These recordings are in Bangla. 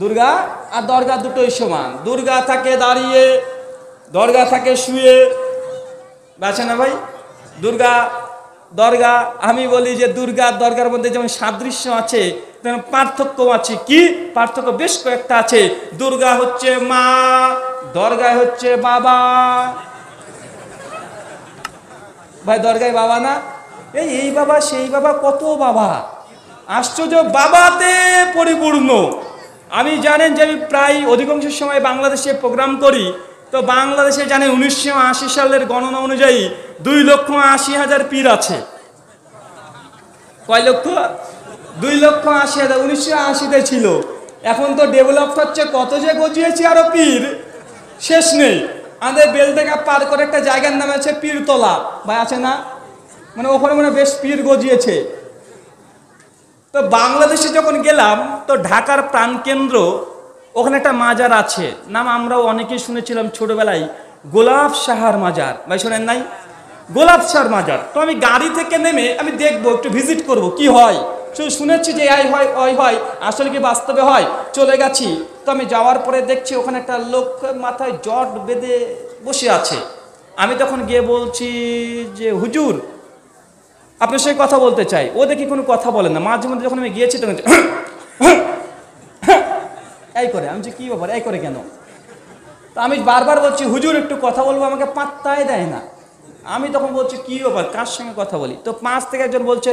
দুর্গা আর দরগা দুটোই সমান। দুর্গা থাকে দাঁড়িয়ে, দরগা থাকে শুয়ে, আছে না ভাই? দুর্গা দরগা, আমি বলি যে দুর্গা আর দরগার মধ্যে যেমন সাদৃশ্য আছে তেমন পার্থক্য আছে। কি পার্থক্য? বেশ কয়েকটা আছে। দুর্গা হচ্ছে মা, দরগা হচ্ছে বাবা। ভাই দরগায় বাবা না, এই বাবা সেই বাবা, কত বাবা, আশ্চর্য, বাবাতে পরিপূর্ণ। আমি জানেন যে আমি প্রায় অধিকাংশ সময় বাংলাদেশে প্রোগ্রাম করি, তো বাংলাদেশে জানেন 1980 সালের গণনা অনুযায়ী 2,80,000 পীর আছে। কয় লক্ষ? 2,80,000। 1980-তে ছিল। এখন তো ডেভেলপ হচ্ছে, কত যে গজিয়েছে আরো পীর, শেষ নেই। আমাদের বেলডাঙ্গা পার করে একটা জায়গার নাম আছে পীরতলা, ভাই আছে না? মানে ওখানে মানে বেশ পীর গজিয়েছে। তো বাংলাদেশে যখন গেলাম, তো ঢাকার প্রাণকেন্দ্র ওখানে একটা মাজার আছে, নাম আমরাও অনেকেই শুনেছিলাম ছোটবেলায়, গোলাপ শাহর মাজার। ভাই শোনেন নাই? গোলাপ শাহর মাজার। তো আমি গাড়ি থেকে নেমে আমি দেখবো, একটু ভিজিট করব কি হয়। শুনেছি যে এই হয় ওই হয়, আসলে কি বাস্তবে হয়? চলে গেছি। তো আমি যাওয়ার পরে দেখছি ওখানে একটা লোক মাথায় জট বেঁধে বসে আছে। আমি তখন গিয়ে বলছি যে হুজুর, আপনার সঙ্গে কথা বলতে চাই। ও দেখি কোনো কথা বলে না। মাঝে মধ্যে যখন আমি গিয়েছি তখন এই করে। আমি যে কি ব্যাপার, এই করে কেন? তো আমি বারবার বলছি হুজুর একটু কথা বলবো, আমাকে পাত্তাই দেয় না। আমি তখন বলছি কি ব্যাপার, কার সঙ্গে কথা বলি? তো পাঁচ থেকে একজন বলছে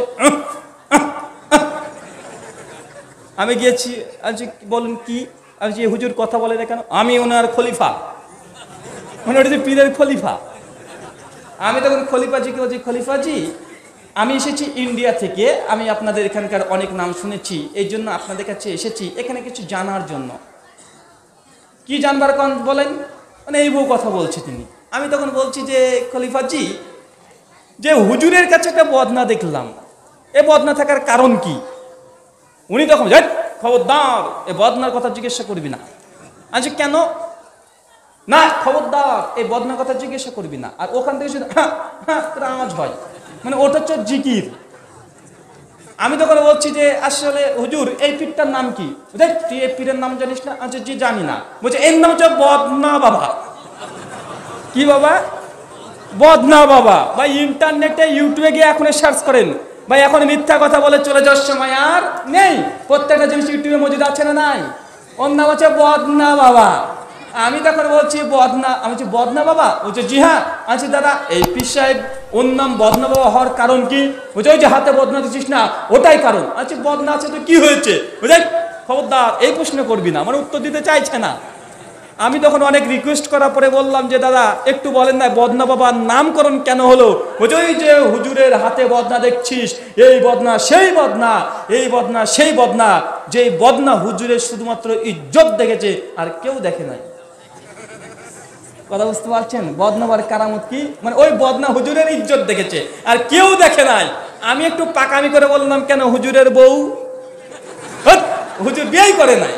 আমি গিয়েছি, আমি বলুন কি? আমি যে হুজুর কথা বলে না কেন? আমি ওনার খলিফা, মানে ওটা যে পীরের খলিফা। আমি তখন খলিফাজিকে বলছি খলিফাজি, আমি এসেছি ইন্ডিয়া থেকে, আমি আপনাদের এখানকার অনেক নাম শুনেছি, এই জন্য আপনাদের কাছে এসেছি এখানে কিছু জানার জন্য। কি জানবার কোন বলেন? মানে এই বউ কথা বলছে তিনি। আমি তখন বলছি যে খলিফাজি, যে হুজুরের কাছে একটা বদনা দেখলাম, এ বদনা থাকার কারণ কি? উনি তখন খবরদার, এ বদনার কথা জিজ্ঞাসা করবি না। আচ্ছা কেন? না খবরদার, এই বদনার কথা জিজ্ঞাসা করবি না। আর ওখান থেকে শুধু আওয়াজ হয়, মানে ওটা হচ্ছে জিকির। আমি তখন বলছি যে আসলে হুজুর এই পীরটার নাম কি? দেখ তুই এই পীরের নাম জানিস না? আচ্ছা জি জানি না। বলছে এর নাম হচ্ছে বদনা বাবা। কি বাবা? বদনা বাবা। ভাই ইন্টারনেটে ইউটিউবে গিয়ে এখন সার্চ করেন ভাই, এখন মিথ্যা কথা বলে চলে যাওয়ার সময় আর নেই। প্রত্যেকটা জিনিস ইউটিউবে মজুদ আছে না নাই? ওর নাম হচ্ছে বদনা বাবা। আমি তখন বলছি বদনা, আমি বলছি বদনা বাবা? বলছে জি হ্যাঁ। আচ্ছা দাদা, এই পীর সাহেব ওর নাম বদনা বাবা হওয়ার কারণ কি? বলছে ওই যে হাতে বদনা দিচ্ছিস না, ওটাই কারণ। আচ্ছা বদনা আছে তো কি হয়েছে? বুঝলি, খবরদার এই প্রশ্ন করবি না। মানে উত্তর দিতে চাইছে না। আমি তখন অনেক রিকোয়েস্ট করার পরে বললাম যে দাদা একটু বলেন না বদনা বাবার নামকরণ কেন হলো? বলছে ওই যে হুজুরের হাতে বদনা দেখছিস, এই বদনা সেই বদনা, এই বদনা সেই বদনা, যে বদনা হুজুরের শুধুমাত্র ইজ্জত দেখেছে আর কেউ দেখে নাই। কথা বুঝতে পারছেন? বদনাবার কারামত কি? মানে ওই বদনা হুজুরের ইজ্জত দেখেছে আর কেউ দেখে নাই। আমি একটু পাকামি করে বললাম কেন হুজুরের বউ? হুজুর বিয়েই করে নাই।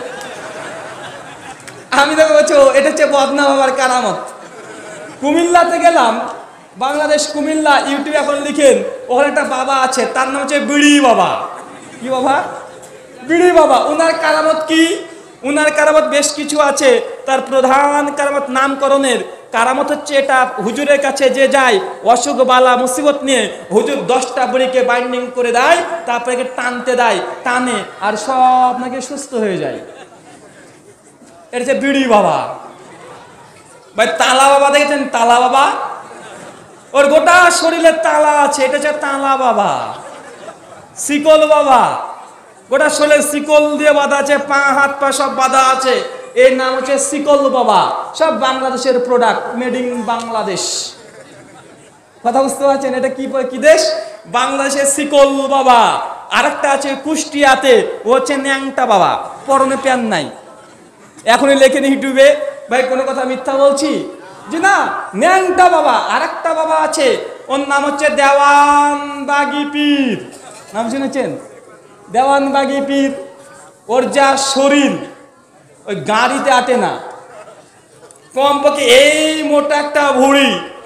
আমি তো বলছি এটা হচ্ছে বদনা বাবার কারামত। কুমিল্লাতে গেলাম, বাংলাদেশ কুমিল্লা, ইউটিউবে এখন লিখেন, ওখানে একটা বাবা আছে, তার নাম হচ্ছে বিড়ি বাবা। কি বাবা? বিড়ি বাবা। উনার কারামত কি? উনার কারামত বেশ কিছু আছে। তার প্রধান কারামত নামকরণের কারামত হচ্ছে এটা, হুজুরের কাছে যে যায় অসুখ বালা মুসিবত নিয়ে, হুজুর 10টা বুড়িকে বাইন্ডিং করে দেয়, তারপরে টানতে দেয়, টানে আর সব নাকি সুস্থ হয়ে যায়। এটা হচ্ছে বিড়ি বাবা। ভাই তালা বাবা দেখেছেন? তালা বাবা, ওর গোটা শরীরে তালা আছে, এটা হচ্ছে তালা বাবা। শিকল বাবা, গোটা শরীরে শিকল দিয়ে বাঁধা আছে, পা হাত পা সব বাঁধা আছে, এর নাম হচ্ছে শিকল বাবা। সব বাংলাদেশের প্রোডাক্ট, মেড ইন বাংলাদেশ। কথা বুঝতে পারছেন? এটা কি দেশ? বাংলাদেশের শিকল বাবা। আরেকটা আছে কুষ্টিয়াতে, ও হচ্ছে ন্যাংটা বাবা, পরনে প্যান নাই। এখনই লেখেন ইউটিউবে, ভাই কোনো কথা মিথ্যা বলছি? জি না, ন্যাংটা বাবা। আরেকটা বাবা আছে, ওর নাম হচ্ছে দেওয়ানবাগি পীর। নাম শুনেছেন? দেওয়ানবাগি পীর। ওর যা শরীর, ওই গাড়িতে আটে না, কমপক্ষে এই মোটা একটা ভুঁড়ি।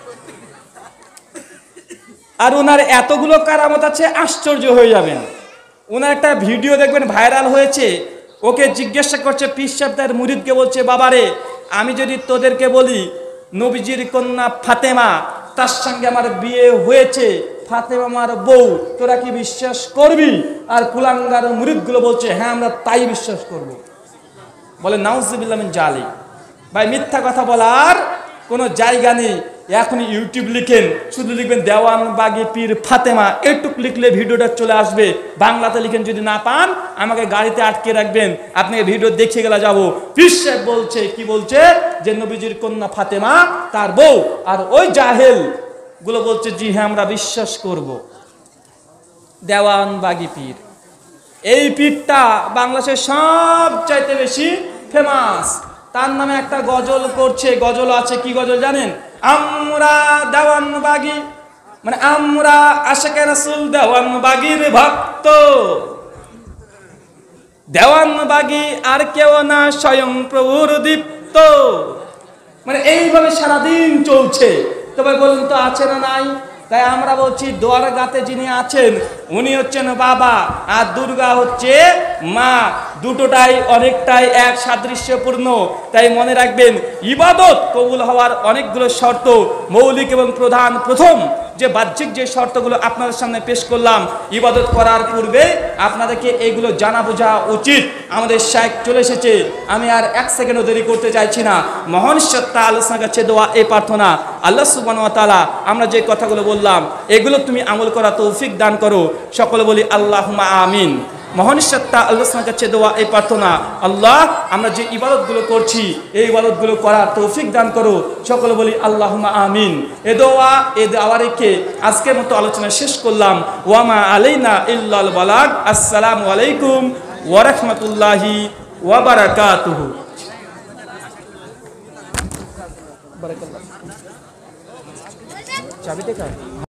আর ওনার এতগুলো কারামত আছে, আশ্চর্য হয়ে যাবেন। ওনার একটা ভিডিও দেখবেন ভাইরাল হয়েছে, ওকে জিজ্ঞাসা করছে, পীর সাহেব তার মুরিদকে বলছে, বাবারে আমি যদি তোদেরকে বলি নবীজির কন্যা ফাতেমা, তার সঙ্গে আমার বিয়ে হয়েছে, ফাতেমা আমার বউ, তোরা কি বিশ্বাস করবি? আর কুলাঙ্গার মুরিদগুলো বলছে, হ্যাঁ আমরা তাই বিশ্বাস করব। বলে নাউজুবিল্লাহ মিন জালিক। ভাই মিথ্যা কথা বলার কোনো জায়গা নেই। এখন ইউটিউব লিখেন, শুধু লিখবেন দেওয়ানবাগী পীর ফাতেমা, এইটুক লিখলে ভিডিওটা চলে আসবে। বাংলাতে লিখেন, যদি না পান আমাকে গাড়িতে আটকে রাখবেন, আপনাকে ভিডিও দেখিয়ে গেলে যাবো। পীর সাহেব বলছে, কি বলছে, যে নবীজির কন্যা ফাতেমা তার বউ। আর ওই জাহেল গুলো বলছে, জি হ্যাঁ আমরা বিশ্বাস করব। দেওয়ানবাগী পীর, এই পীরটা বাংলাদেশের সবচাইতে বেশি ফেমাস। তার নামে একটা গজল করছে, গজল আছে, কি গজল জানেন? আমরা দেওয়ানবাগী, মানে আমরা আশিকে রাসূল দেওয়ানবাগীর ভক্ত, দেওয়ানবাগী আর কেউ না স্বয়ং প্রভুর দীপ্ত। মানে এইভাবে সারাদিন চলছে। তবে বলুন তো আছে না নাই? তাই আমরা বলছি, দরগাতে যিনি আছেন উনি হচ্ছেন বাবা, আর দুর্গা হচ্ছে মা। দুটোটাই অনেকটাই এক সাদৃশ্যপূর্ণ। তাই মনে রাখবেন, ইবাদত কবুল হওয়ার অনেকগুলো শর্ত, মৌলিক এবং প্রধান। প্রথম যে বাহ্যিক যে শর্তগুলো আপনাদের সামনে পেশ করলাম, ইবাদত করার পূর্বে আপনাদেরকে এইগুলো জানা বোঝা উচিত। আমাদের শাইখ চলে এসেছে, আমি আর এক সেকেন্ডও দেরি করতে চাইছি না। মহান সত্তা আল্লাহর কাছে দোয়া এই প্রার্থনা, আল্লাহ সুবহানাহু ওয়া তাআলা আমরা যে কথাগুলো বললাম এগুলো তুমি আমল করা তৌফিক দান করো। সকলে বলি আল্লাহুম্মা আমিন। মহান সত্তা আল্লাহর কাছে দোয়া এই প্রার্থনা, আল্লাহ আমরা যে ইবাদতগুলো করছি এই ইবাদতগুলো করার তৌফিক দান করো। সকলে বলি আল্লাহুম্মা আমিন। এ দোয়া এ দাওয়া রেখে আজকের মতো আলোচনা শেষ করলাম। ওয়ামা আলাইনা ইল্লাল বালাগ। আসসালামু আলাইকুম ওয়া রাহমাতুল্লাহি ওয়া বারাকাতুহু। বারাকাল্লাহ। চাবি দেখা।